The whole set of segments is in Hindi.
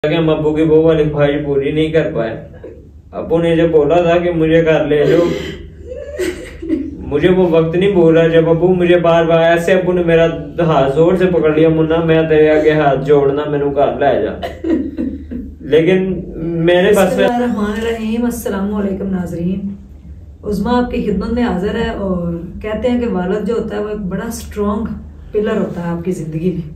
कि हम अब्बू की वो वाली ख्वाहिश पूरी नहीं कर पाए। अब्बू ने जब बोला था कि मुझे घर ले लो, मुझे वो वक्त नहीं भूल रहा जब अब्बू मुझे बार बार ऐसे, अब्बू ने मेरा हाथ जोर से पकड़ लिया, मुन्ना मैं तेरे आगे हाथ जोड़ना, मैंने घर ले जा। लेकिन मेरे पास बिस्मिल्लाहिर्रहमानिर्रहीम, अस्सलाम वालेकुम नाज़रीन। उज़्मा आपकी खिदमत में हाजिर है और कहते हैं कि वालिद जो होता है वो एक बड़ा स्ट्रॉन्ग पिलर होता है आपकी ज़िंदगी में।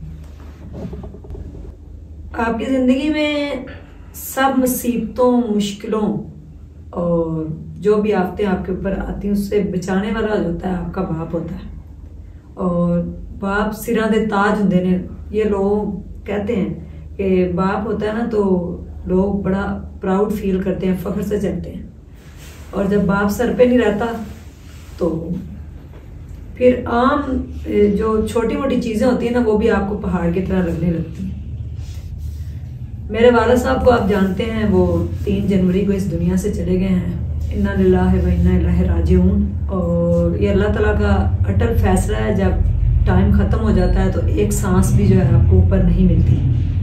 आपकी ज़िंदगी में सब मुसीबतों, मुश्किलों और जो भी आफतें आपके ऊपर आती हैं उससे बचाने वाला जो होता है आपका बाप होता है। और बाप सिरां दे ताज होंदे ने, ये लोग कहते हैं कि बाप होता है ना तो लोग बड़ा प्राउड फील करते हैं, फख्र से चलते हैं। और जब बाप सर पे नहीं रहता तो फिर आम जो छोटी मोटी चीज़ें होती हैं ना वो भी आपको पहाड़ की तरह लगने लगती हैं। मेरे वालिद साहब को आप जानते हैं, वो 3 जनवरी को इस दुनिया से चले गए हैं। इन्ना लिल्लाहि व इन्ना इलैहि राजिऊन। और ये अल्लाह ताला का अटल फैसला है, जब टाइम ख़त्म हो जाता है तो एक सांस भी जो है आपको ऊपर नहीं मिलती।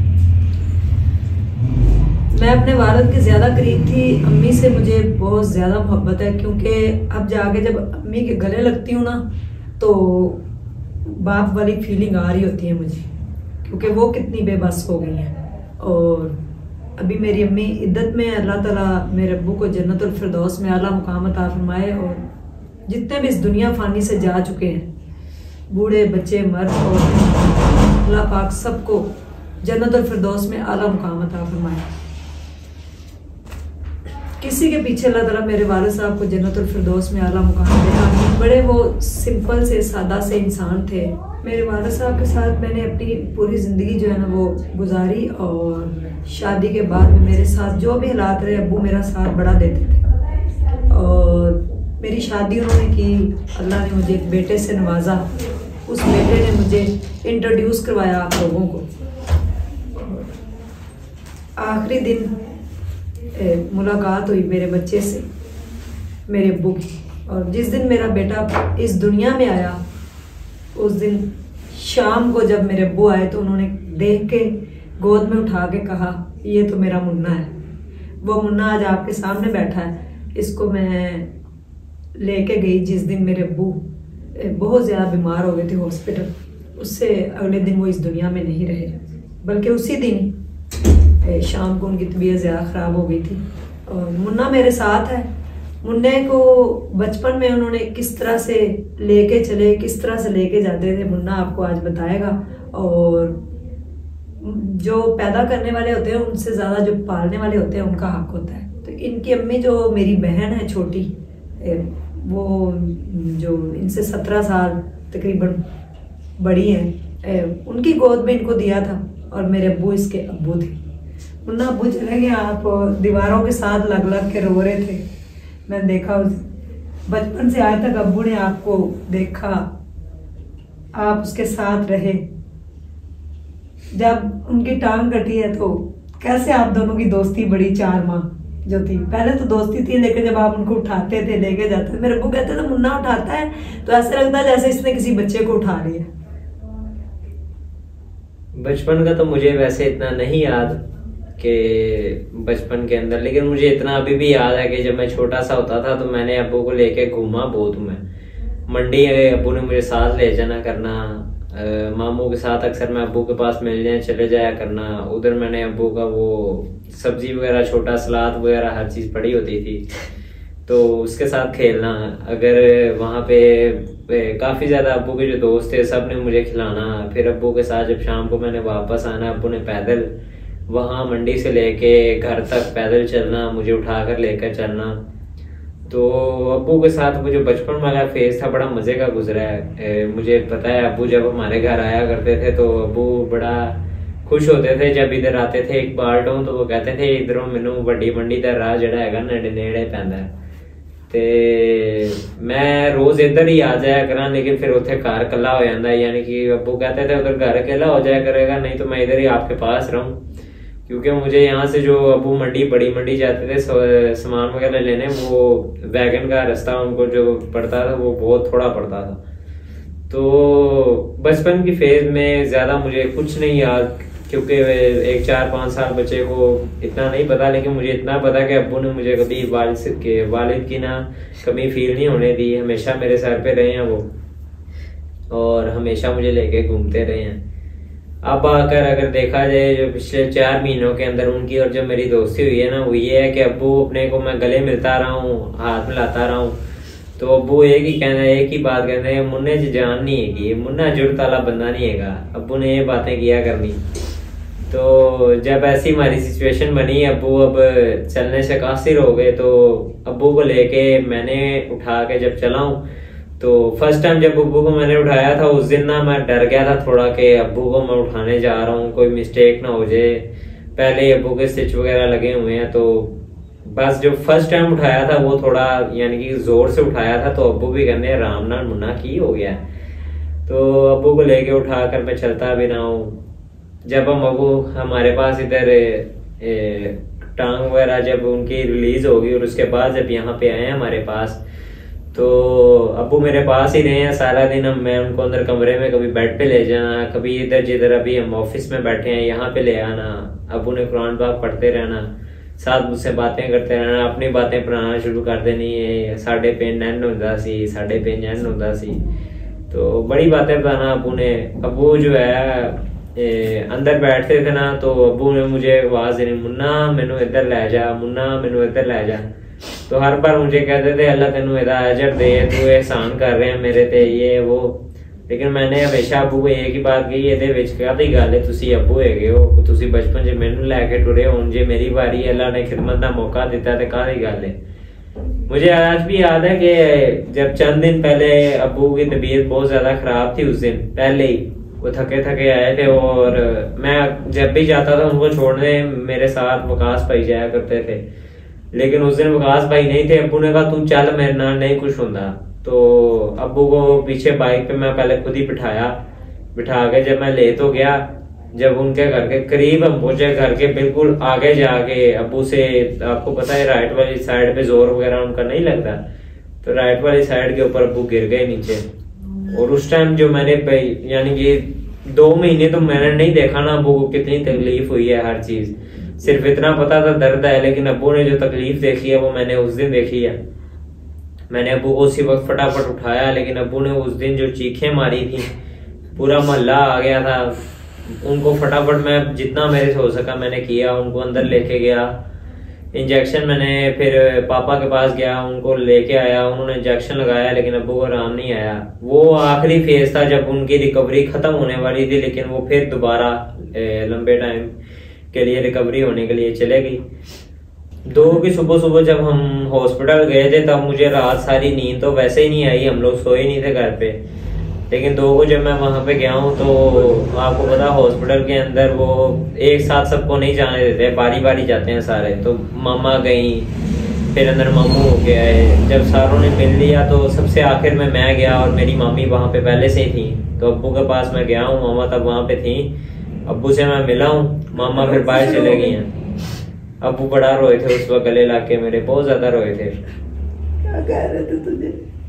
मैं अपने वालिद के ज़्यादा करीब थी, अम्मी से मुझे बहुत ज़्यादा मोहब्बत है, क्योंकि अब जाके जब अम्मी के गले लगती हूँ ना तो बाप वाली फीलिंग आ रही होती है मुझे, क्योंकि वो कितनी बेबस हो गई हैं। और अभी मेरी अम्मी इद्दत में, अल्लाह ताला मेरे अब्बू को जन्नतुल फिरदौस में आला मुकाम अता फरमाए। और जितने भी इस दुनिया फानी से जा चुके हैं, बूढ़े बच्चे मर्द और अल्लाह पाक सबको जन्नतुल फिरदौस में आला मुकाम अता फरमाए। किसी के पीछे अल्लाह ताला मेरे वालिद साहब को जन्नतुल फिरदौस में आला मुकाम दे। बड़े वो सिंपल से सादा से इंसान थे। मेरे वालिद साहब के साथ मैंने अपनी पूरी ज़िंदगी जो है ना वो गुजारी। और शादी के बाद में मेरे साथ जो भी हालात रहे, अब्बू मेरा साथ बड़ा देते थे। और मेरी शादी उन्होंने की, अल्लाह ने मुझे एक बेटे से नवाजा। उस बेटे ने मुझे इंट्रोड्यूस करवाया आप लोगों को। आखिरी दिन मुलाकात हुई मेरे बच्चे से, मेरे अब्बू की। और जिस दिन मेरा बेटा इस दुनिया में आया, उस दिन शाम को जब मेरे अब्बू आए तो उन्होंने देख के गोद में उठा के कहा, ये तो मेरा मुन्ना है। वो मुन्ना आज आपके सामने बैठा है। इसको मैं लेके गई जिस दिन मेरे अब्बू बहुत ज़्यादा बीमार हो गए थे हॉस्पिटल। उससे अगले दिन वो इस दुनिया में नहीं रहे, बल्कि उसी दिन शाम को उनकी तबीयत ज़्यादा ख़राब हो गई थी। और मुन्ना मेरे साथ है। मुन्ने को बचपन में उन्होंने किस तरह से लेके चले, किस तरह से लेके जाते थे, मुन्ना आपको आज बताएगा। और जो पैदा करने वाले होते हैं उनसे ज़्यादा जो पालने वाले होते हैं उनका हक होता है। तो इनकी अम्मी जो मेरी बहन है छोटी, वो जो इनसे 17 साल तकरीबन बड़ी हैं, उनकी गोद में इनको दिया था। और मेरे अब्बू इसके अब्बू थे। मुन्ना अब्बू चले गए, आप दीवारों के साथ लग लग के रो रहे थे। मैंने देखा बचपन से आज तक अब्बू ने आपको देखा, आप उसके साथ रहे। जब उनकी टांग कटी है तो कैसे आप दोनों की दोस्ती बड़ी 4 माह जो थी, पहले तो दोस्ती थी, लेकिन जब आप उनको उठाते थे, लेके जाते थे, मेरे अब्बू कहते थे मुन्ना उठाता है तो ऐसे लगता है जैसे इसने किसी बच्चे को उठा लिया। बचपन का तो मुझे वैसे इतना नहीं याद कि बचपन के अंदर, लेकिन मुझे इतना अभी भी याद है कि जब मैं छोटा सा होता था तो मैंने अब्बू को लेके घूमा बहुत। मैं मंडी अब्बू ने मुझे साथ ले जाना करना, मामू के साथ अक्सर मैं अब्बू के पास मिलने चले जाया करना। उधर मैंने अब्बू का वो सब्जी वगैरह, छोटा सलाद वगैरह हर चीज़ पड़ी होती थी, तो उसके साथ खेलना। अगर वहाँ पे काफ़ी ज़्यादा अब्बू के जो दोस्त थे सब ने मुझे खिलाना। फिर अब्बू के साथ जब शाम को मैंने वापस आना, अब्बू ने पैदल वहाँ मंडी से लेके घर तक पैदल चलना, मुझे उठाकर लेकर चलना। तो अब्बू के साथ मुझे बचपन वाला फेज था बड़ा मज़े का गुजरा है। मुझे पता है अब्बू जब हमारे घर आया करते थे तो अब्बू बड़ा खुश होते थे जब इधर आते थे एक बाल्टों, तो वो कहते थे इधरों मैनू वड्डी मंडी का राह जड़ा है नेड़े पैंदा है। ते मैं रोज इधर ही आ जाया करा, लेकिन फिर उथे घर कला हो जाता, यानी कि अब्बू कहते थे उधर घर अकेला हो जाया करेगा, नहीं तो मैं इधर ही आपके पास रहूं। क्योंकि मुझे यहाँ से जो अब्बू बड़ी मंडी जाते थे सामान वगैरह लेने, वो वैगन का रास्ता उनको जो पड़ता था वो बहुत थोड़ा पड़ता था। तो बचपन की फेज में ज्यादा मुझे कुछ नहीं याद क्योंकि एक 4-5 साल बच्चे को इतना नहीं पता, लेकिन मुझे इतना पता कि अब्बू ने मुझे कभी वालिद की ना कमी फील नहीं होने दी। हमेशा मेरे सर पे रहे हैं वो, और हमेशा मुझे लेके घूमते रहे हैं। अब आकर अगर देखा जाए जो पिछले 4 महीनों के अंदर उनकी और जो मेरी दोस्ती हुई है ना, वो ये है कि अब्बू अपने को मैं गले मिलता रहा हूँ, हाथ मिलाता रहा हूँ, तो अब्बू एक ही बात कहते हैं, मुन्ने जी जान नहीं है कि मुन्ना जुड़ ताला बंदा नहीं है। अब्बू ने ये बातें किया करनी। तो जब ऐसी हमारी सिचुएशन बनी, अब्बू अब चलने से कासिर हो गए, तो अब्बू को लेके मैंने उठा के जब चला हूँ, तो फर्स्ट टाइम जब अब्बू को मैंने उठाया था उस दिन ना मैं डर गया था थोड़ा कि अब्बू को मैं उठाने जा रहा हूँ, कोई मिस्टेक ना हो जाए। पहले अब्बू के स्टिच वगैरह लगे हुए हैं, तो बस जो फर्स्ट टाइम उठाया था वो थोड़ा यानी कि जोर से उठाया था, तो अब्बू भी कहने राम नाम मुन्ना की हो गया। तो अब्बू को लेके उठा कर मैं चलता भी ना हूँ। जब हम अब्बू हमारे पास इधर टांग वगैरह जब उनकी रिलीज होगी और उसके बाद जब यहाँ पे आए हमारे पास, तो अब्बू मेरे पास ही रहे हैं सारा दिन। मैं उनको अंदर कमरे में कभी बेड पे ले जाना, कभी इधर जिधर अभी हम ऑफिस में बैठे हैं यहाँ पे ले आना, अब्बू ने कुरान पाक पढ़ते रहना, साथ मुझसे बातें करते रहना, अपनी बातें पढ़ाना शुरू कर देनी है। साढ़े पे नैन होता सी, साढ़े पे नैन होता सी, तो बड़ी बातें बताना अब्बू ने। अब्बू जो है अंदर बैठते थे ना, तो अब्बू ने मुझे आवाज देनी, मुन्ना मैनू इधर ले जा, मुन्ना मैनू इधर ले जा। तो हर बार मुझे कहते थे अल्लाह तेनू एदा अजर दे, तू एहसान कर रहे हैं मेरे ते ये वो। लेकिन मैंने हमेशा अब्बू को एक ही बात कही, ਇਹਦੇ ਵਿੱਚ ਕਾਹਦੀ ਗੱਲ ਹੈ, ਤੁਸੀਂ ਅੱਬੂ ਹੈਗੇ ਹੋ, ਤੁਸੀਂ ਬਚਪਨ 'ਚ ਮੈਨੂੰ ਲੈ ਕੇ ਟੁਰੇ, ਹੁਣ ਜੇ ਮੇਰੀ ਵਾਰੀ अल्लाह ने खिदमत का मौका दिता तो काहदी गल है। मुझे आज भी याद है कि जब चंद दिन पहले अब्बू की तबीयत बहुत ज्यादा खराब थी, उस दिन पहले ही वो थके थके आए थे, और मैं जब भी जाता था उनको छोड़ने मेरे साथ वकास भाई जाया करते थे, लेकिन उस दिन वकास भाई नहीं थे। अब्बू ने कहा तू चल मेरे नाल, नहीं कुछ होता। तो अब्बू को पीछे बाइक पे मैं पहले खुद ही बिठा के जब मैं ले तो गया, जब उनके घर के करीब हम पहुंचे, घर के बिल्कुल आगे जाके अब्बू से, आपको पता है राइट वाली साइड पे जोर वगैरह उनका नहीं लगता, तो राइट वाली साइड के ऊपर अब्बू गिर गए नीचे। और उस टाइम जो मैंने यानी कि 2 महीने तो मैंने नहीं देखा ना अब्बू को कितनी तकलीफ हुई है, हर चीज सिर्फ इतना पता था दर्द है, लेकिन अब्बू ने जो तकलीफ देखी है वो मैंने उस दिन देखी है। मैंने अब्बू को उसी वक्त फटाफट उठाया, लेकिन अब्बू ने उस दिन जो चीखें मारी थी, पूरा मोहल्ला आ गया था। उनको फटाफट मैं जितना मेरे से हो सका मैंने किया, उनको अंदर लेके गया, इंजेक्शन मैंने फिर पापा के पास गया, उनको लेके आया, उन्होंने इंजेक्शन लगाया, लेकिन अब्बू को आराम नहीं आया। वो आखिरी फेज था जब उनकी रिकवरी खत्म होने वाली थी, लेकिन वो फिर दोबारा लंबे टाइम के लिए रिकवरी होने के लिए चले गई। 2 की सुबह जब हम हॉस्पिटल गए थे, तब मुझे रात सारी नींद तो वैसे ही नहीं आई, हम लोग सोए नहीं थे घर पे। लेकिन 2 को जब मैं वहां पे गया हूँ, तो आपको पता हॉस्पिटल के अंदर वो एक साथ सबको नहीं जाने देते, बारी बारी जाते हैं सारे। तो मामा गई, फिर अंदर मामू हो के आए, जब सारों ने मिल लिया तो सबसे आखिर में मैं गया, और मेरी मामी वहां पे पहले से ही थी। तो अब्बू के पास मैं गया हूँ, मामा तब वहां पे थी, अब्बू से मैं मिला हूँ, मामा फिर बाहर चले गई हैं। अब्बू बड़ा रोए थे उस वक्त, गले लाके मेरे बहुत ज्यादा रोए थे। क्या कह रहे थे तुझे?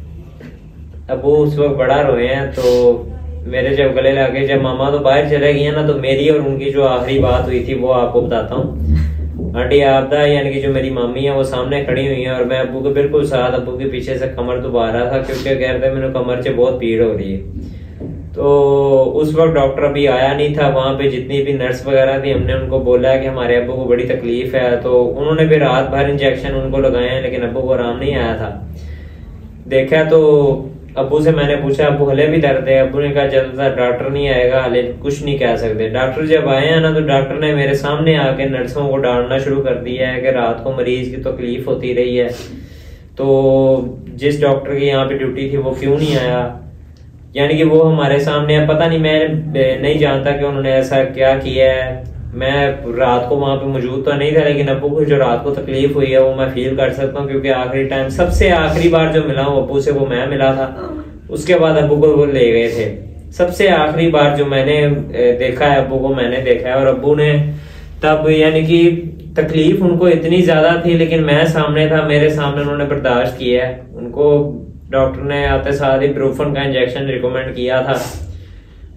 अब्बू उस वक्त बड़ा रोए हैं, तो मेरे जब गले लाके, जब मामा तो बाहर चले गई हैं ना, तो मेरी और उनकी जो आखिरी बात हुई थी वो आपको बताता हूँ। आंटी आपदा यानी कि जो मेरी मामी है वो सामने खड़ी हुई है, और मैं अब्बू के बिल्कुल साथ अब्बू के पीछे से कमर दबा रहा था, क्योंकि कह रहे थे मेरे कमर से बहुत पीड़ हो रही है। तो उस वक्त डॉक्टर अभी आया नहीं था, वहां पे जितनी भी नर्स वगैरह थी, हमने उनको बोला कि हमारे अब्बू को बड़ी तकलीफ है, तो उन्होंने भी रात भर इंजेक्शन उनको लगाए हैं, लेकिन अब्बू को आराम नहीं आया था। देखा तो अब्बू से मैंने पूछा अब्बू हले भी दर्द है? अब्बू ने कहा जब तक डॉक्टर नहीं आएगा हले कुछ नहीं कह सकते। डॉक्टर जब आए हैं ना, तो डॉक्टर ने मेरे सामने आके नर्सों को डांटना शुरू कर दिया है कि रात को मरीज की तकलीफ होती रही है, तो जिस डॉक्टर की यहाँ पे ड्यूटी थी वो क्यों नहीं आया। यानी कि वो हमारे सामने, पता नहीं, मैं नहीं जानता कि उन्होंने ऐसा क्या किया है। मैं रात को वहां पे मौजूद तो नहीं था, लेकिन अब्बू को जो रात को तकलीफ हुई है वो मैं फील कर सकता हूँ, क्योंकि आखिरी टाइम सबसे आखिरी बार जो मिला हूँ अब्बू से वो मैं मिला था। उसके बाद अब्बू को वो ले गए थे। सबसे आखिरी बार जो मैंने देखा है अब्बू को, मैंने देखा है। और अब्बू ने तब यानी कि तकलीफ उनको इतनी ज्यादा थी, लेकिन मैं सामने था, मेरे सामने उन्होंने बर्दाश्त किया है। उनको डॉक्टर ने आते साथ ही ब्रूफन का इंजेक्शन रिकमेंड किया था,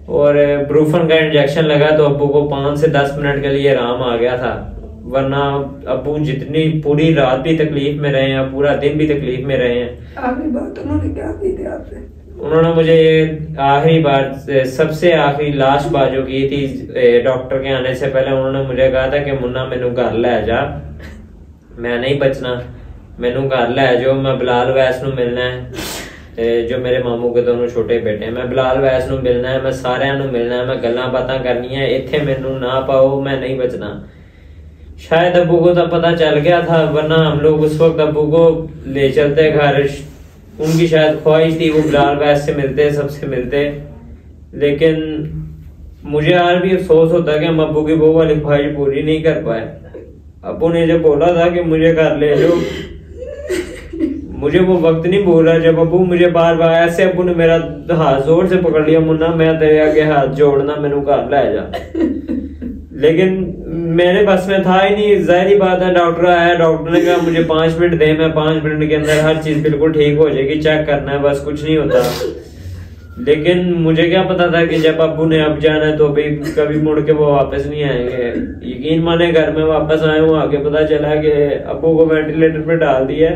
और ब्रूफन का इंजेक्शन लगा तो अब्बू को 5 से 10 मिनट के लिए आराम आ गया था, वरना अब्बू जितनी पूरी रात भी तकलीफ में रहे हैं, पूरा दिन भी तकलीफ में रहे हैं। आखिरी बात उन्होंने क्या की थी आपसे? उन्होंने मुझे आखिरी बार, सबसे आखिरी लास्ट बात जो की थी डॉक्टर के आने से पहले, उन्होंने मुझे कहा था कि मुन्ना मैनू घर लै जा, मैं नहीं बचना, मैनू घर लै जाओ, मैं बिलाल वैस नू मिलना है, जो मेरे मामू के दोनों छोटे बेटे हैं, मैं बिलाल वैस नू मिलना है, मैं सारिਆਂ नू मिलना है, मैं गल्लां बातां करनियां, इत्थे मैनू ना पाओ, मैं नहीं बचना। शायद अब्बू को तो पता चल गया था, वरना हम लोग उस वक्त अब्बू को ले चलते घर, उनकी शायद ख्वाहिश थी वो बिलाल वैस से मिलते, सबसे मिलते, लेकिन मुझे आज भी अफसोस होता है कि हम अब्बू की वो वाली ख्वाहिश पूरी नहीं कर पाए। अब्बू ने जब बोला था कि मुझे घर ले जाओ, मुझे वो वक्त नहीं भूला जब अब्बू मुझे बार बार ऐसे, अब्बू ने मेरा हाथ जोर से पकड़ लिया, मुन्ना मैं तेरे आगे हाथ जोड़ना, मैनू घर ले जा, लेकिन मेरे बस में था ही नहीं। जाहिर बात है, डॉक्टर आया, डॉक्टर ने कहा मुझे 5 मिनट दे, मैं 5 मिनट के अंदर हर चीज बिल्कुल ठीक हो जाएगी, चेक करना है बस, कुछ नहीं होता। लेकिन मुझे क्या पता था कि जब अब्बू ने अब जाना है तो अभी कभी मुड़ के वो वापस नहीं आएंगे। यकीन माने घर में वापस आए हूँ, आगे पता चला कि अब्बू को वेंटिलेटर पे डाल दिया।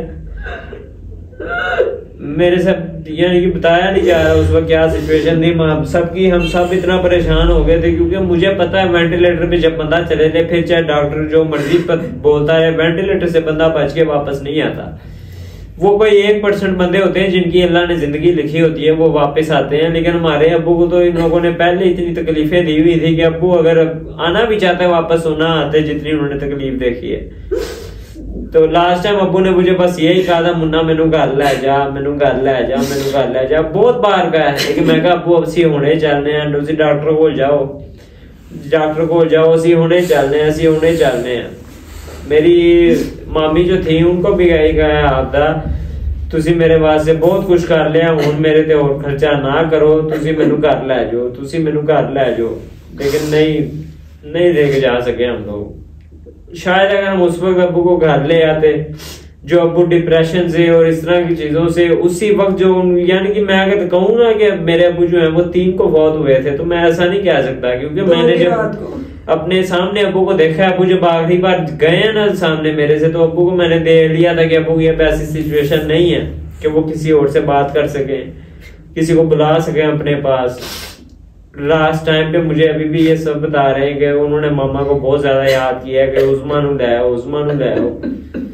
मेरे से यानी कि बताया नहीं जा रहा उस वक्त क्या सिचुएशन थी सबकी, हम सब इतना परेशान हो गए थे, क्योंकि मुझे पता है वेंटिलेटर पे जब बंदा चले जाए, फिर चाहे डॉक्टर जो मर्जी बोलता है, वेंटिलेटर से बंदा बच के वापस नहीं आता। वो कोई 1% बंदे होते हैं जिनकी अल्लाह ने जिंदगी लिखी होती है, वो वापस आते हैं। लेकिन हमारे अब्बू को तो इन लोगों ने पहले इतनी तकलीफें दी हुई थी कि अब्बू अगर आना भी चाहते वापस ना आते, जितनी उन्होंने तकलीफ देखी है। तो लास्ट टाइम अब्बू ने मुझे बस यही कहा था, मुन्ना मैनू घर लै जा, मैनू घर लै जा, मैनू घर लै जा, बहुत बार कहा है, लेकिन मैं कहा अब्बू असी हुणे चलने हैं, तुसी डॉक्टर को जाओ, डॉक्टर को जाओ, असी हुणे चलने हैं, असी हुणे चलने हैं। मेरी मामी जो थी उनको भी यही कहा आपदा, तुसी मेरे वास्ते बहुत कुछ कर लिया, हुण मेरे ते और खर्चा ना करो, तुसी मैनू घर लै जाओ, तुसी मैनू घर लै जाओ, लेकिन नहीं लेके जा सके हम लोग। शायद अगर हम उस वक्त अब्बू को घर ले आते, जो अब्बू डिप्रेशन से और इस तरह की चीजों से उसी वक्त जो, यानी कि मैं अगर कहूँ ना कि मेरे अब्बू जो है वो 3 को फौत हुए थे, तो मैं ऐसा नहीं कह सकता, क्योंकि मैंने जब अपने सामने अब्बू को देखा, अब्बू जब आखिरी बार गए हैं ना सामने मेरे से, तो अब्बू को मैंने देख लिया था कि अब्बू की अब ऐसी सिचुएशन नहीं है कि वो किसी और से बात कर सके, किसी को बुला सके अपने पास। लास्ट टाइम पे मुझे अभी भी ये सब बता रहे हैं कि उन्होंने मामा को बहुत ज्यादा याद किया कि उस्मान नु ले आओ, उस्मान नु ले आओ।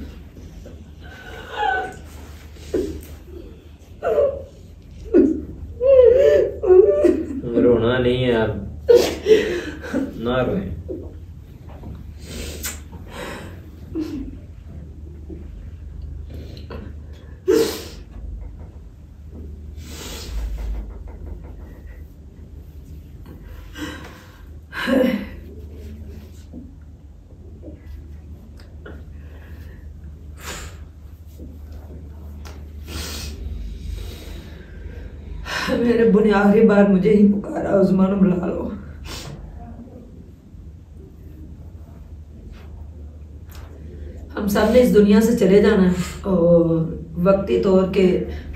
रोना नहीं है आप, ना रोए। मेरे अब्बू ने आखिरी बार मुझे ही पुकारा, उस्मान बुला लो। हम सब ने इस दुनिया से चले जाना है, और वक्ती तौर के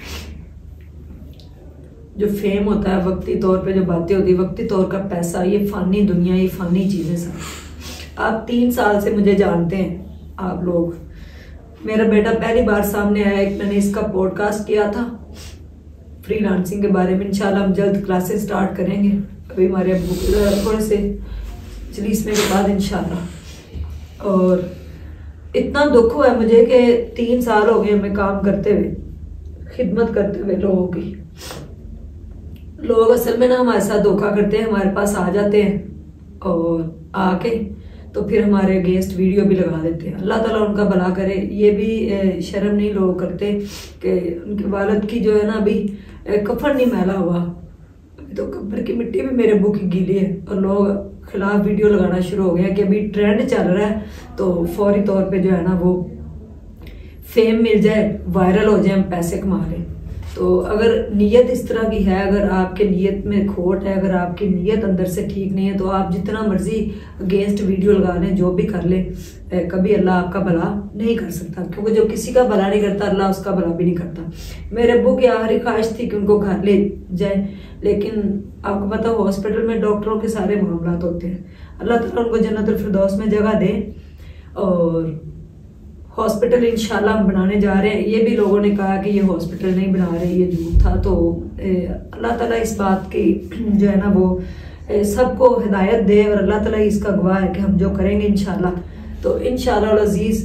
जो फेम होता है, वक्ती तौर पे जो बातें होती है, वक्ती तौर का पैसा, ये फानी दुनिया, ये फानी चीजें सब। आप 3 साल से मुझे जानते हैं आप लोग। मेरा बेटा पहली बार सामने आया, एक मैंने इसका पॉडकास्ट किया था फ्रीलांसिंग के बारे में। इंशाल्लाह हम जल्द क्लासेस स्टार्ट करेंगे, अभी हमारे अब्बू थोड़े से चलीसने के बाद इंशाल्लाह। और इतना दुख हुआ है मुझे कि 3 साल हो गए हमें काम करते हुए, खिदमत करते हुए लोगों की। लोग असल में ना हमारे साथ धोखा करते हैं, हमारे पास आ जाते हैं और आके तो फिर हमारे अगेंस्ट वीडियो भी लगा देते हैं। अल्लाह ताला उनका भला करे। ये भी शर्म नहीं लोग करते कि उनके वालिद की जो है ना अभी कफन नहीं मैला हुआ, अभी तो कब्र की मिट्टी भी मेरे अब्बू की गीली है, और लोग खिलाफ वीडियो लगाना शुरू हो गया कि अभी ट्रेंड चल रहा है, तो फौरी तौर पे जो है ना वो फेम मिल जाए, वायरल हो जाए, हम पैसे कमा लें। तो अगर नीयत इस तरह की है, अगर आपके नीयत में खोट है, अगर आपकी नीयत अंदर से ठीक नहीं है, तो आप जितना मर्जी अगेंस्ट वीडियो लगा लें, जो भी कर लें, कभी अल्लाह आपका भला नहीं कर सकता, क्योंकि जो किसी का भला नहीं करता अल्लाह उसका भला भी नहीं करता। मेरे अब्बू की आखिरी ख्वाहिश थी कि उनको घर ले जाए, लेकिन आपको पता हॉस्पिटल में डॉक्टरों के सारे मामलात होते हैं। अल्लाह ताला उनको जन्नतुल फिरदौस में जगह दे। और हॉस्पिटल इंशाल्लाह हम बनाने जा रहे हैं। ये भी लोगों ने कहा कि ये हॉस्पिटल नहीं बना रहे, ये झूठ था। तो अल्लाह ताला इस बात की जो है ना वो सबको हिदायत दे, और अल्लाह ताला इसका गवाह है कि हम जो करेंगे इंशाल्लाह, तो इंशाल्लाह अजीज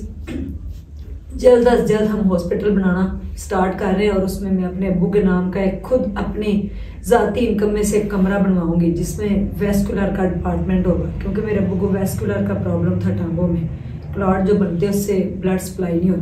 जल्द अज जल्द हम हॉस्पिटल बनाना स्टार्ट कर रहे हैं। और उसमें मैं अपने अब्बू के नाम का एक खुद अपनी ज़ाती इनकम में से एक कमरा बनवाऊंगी, जिसमें वेस्कुलर का डिपार्टमेंट होगा, क्योंकि मेरे अब्बू को वेस्कुलर का प्रॉब्लम था टांगों में, क्लॉट जो बनते हैं उससे ब्लड सप्लाई नहीं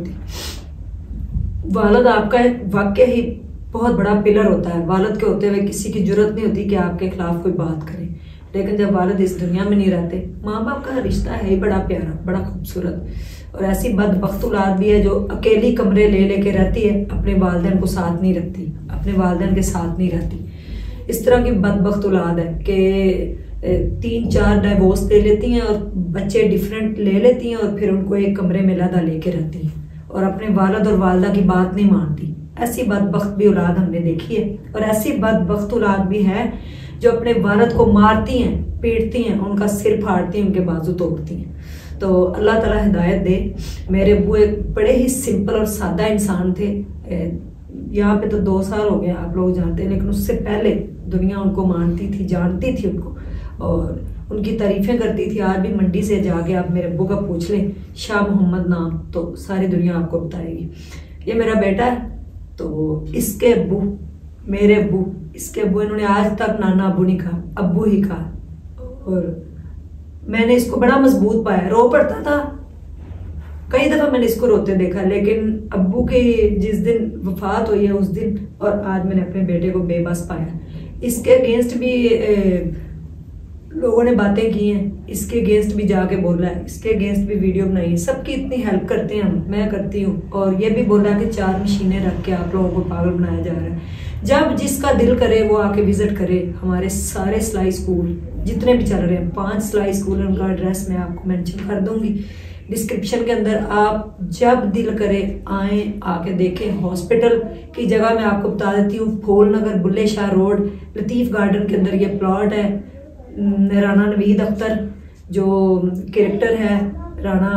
होती। वालिद आपका एक वाकई ही बहुत बड़ा पिलर होता है। वालिद के होते हुए किसी की जरूरत नहीं होती कि आपके खिलाफ कोई बात करे, लेकिन जब वालिद इस दुनिया में नहीं रहते, माँ बाप का रिश्ता है ही बड़ा प्यारा, बड़ा खूबसूरत। और ऐसी बदबख्त औलाद भी है जो अकेली कमरे ले लेके रहती है, अपने वालिदैन को साथ नहीं रखती, अपने वालिदैन के साथ नहीं रहती। इस तरह की बदबख्त औलाद है कि 3-4 डाइवोर्स दे लेती हैं और बच्चे डिफरेंट ले लेती हैं, और फिर उनको एक कमरे में लदा लेके रहती हैं और अपने वालिद और वालिदा की बात नहीं मानती। ऐसी बदबख्त भी औलाद हमने देखी है। और ऐसी बदबख्त औलाद भी है जो अपने वालिद को मारती हैं, पीटती हैं, उनका सिर फाड़ती हैं, उनके बाजू तोड़ती हैं। तो अल्लाह ताला हिदायत दे। मेरे अब्बू एक बड़े ही सिंपल और सादा इंसान थे। यहाँ पे तो 2 साल हो गए, आप लोग जानते हैं, लेकिन उससे पहले दुनिया उनको मानती थी, जानती थी उनको, और उनकी तारीफें करती थी। आज भी मंडी से जाके आप मेरे अब्बू का पूछ लें, शाह मोहम्मद नाम, तो सारी दुनिया आपको बताएगी। ये मेरा बेटा है, तो इसके अब्बू, मेरे अब्बू, इसके अब्बू, इन्होंने आज तक नाना अब्बू नहीं कहा, अब्बू ही कहा। और मैंने इसको बड़ा मजबूत पाया। रो पड़ता था, कई दफा मैंने इसको रोते देखा, लेकिन अब्बू की जिस दिन वफात हुई है उस दिन, और आज मैंने अपने बेटे को बेबस पाया। इसके अगेंस्ट भी लोगों ने बातें की हैं, इसके अगेंस्ट भी जाके बोला है, इसके अगेंस्ट भी वीडियो बनाई है। सबकी इतनी हेल्प करते हैं हम, मैं करती हूँ। और ये भी बोला कि 4 मशीनें रख के आप लोगों को पागल बनाया जा रहा है। जब जिसका दिल करे वो आके विजिट करे। हमारे सारे सिलाई स्कूल जितने भी चल रहे हैं, 5 सिलाई स्कूल है, उनका एड्रेस मैं आपको मेंशन कर दूंगी डिस्क्रिप्शन के अंदर। आप जब दिल करे आए, आके देखें। हॉस्पिटल की जगह मैं आपको बता देती हूँ, फूल नगर, बुल्ले शाह रोड, लतीफ गार्डन के अंदर ये प्लॉट है। राणा नवीद अख्तर जो कैरेक्टर है, राणा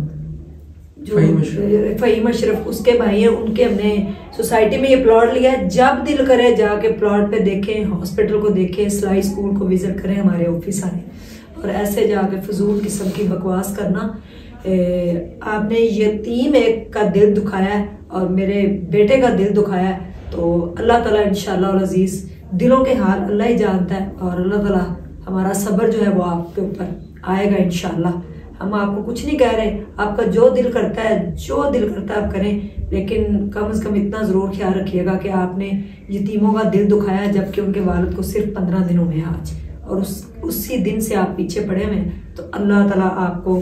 जो फ़हीम अशरफ, उसके भाई हैं, उनके हमने सोसाइटी में ये प्लॉट लिया है। जब दिल करे जाके प्लॉट पे देखें, हॉस्पिटल को देखें, सिलाई स्कूल को विजिट करें, हमारे ऑफिस आए। और ऐसे जाके फजूल किस्म की बकवास करना, आपने यतीम एक का दिल दुखाया है और मेरे बेटे का दिल दुखाया है। तो अल्लाह ताला इंशाअल्लाह अजीज, दिलों के हाल अल्लाह ही जानता है, और अल्लाह ताला हमारा सब्र जो है वो आपके ऊपर आएगा इंशाअल्लाह। हम आपको कुछ नहीं कह रहे, आपका जो दिल करता है, जो दिल करता है आप करें, लेकिन कम से कम इतना ज़रूर ख्याल रखिएगा कि आपने यतीमों का दिल दुखाया, जबकि उनके वालिद को सिर्फ 15 दिन हुए हैं आज, और उसी दिन से आप पीछे पड़े हुए हैं। तो अल्लाह ताला आपको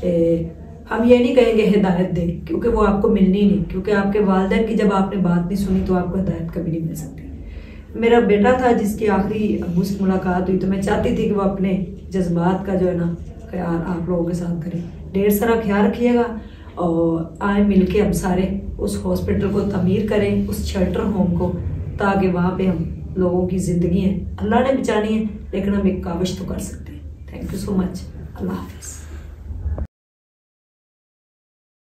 हम ये नहीं कहेंगे हिदायत दे, क्योंकि वो आपको मिलनी नहीं, क्योंकि आपके वालिदैन की जब आपने बात नहीं सुनी तो आपको हिदायत कभी नहीं मिल सकती। मेरा बेटा था जिसकी आखिरी अब्बू से मुलाकात हुई, तो मैं चाहती थी कि वो अपने जज्बात का जो है ना ख्याल आप लोगों के साथ करें। ढेर सारा ख्याल रखिएगा, और आए मिलके हम सारे उस हॉस्पिटल को तमीर करें, उस शेल्टर होम को, ताकि वहाँ पे हम लोगों की ज़िंदगी है, अल्लाह ने बचानी है, लेकिन हम एक काविश तो कर सकते हैं। Thank you so much. अल्लाह हाफिज़।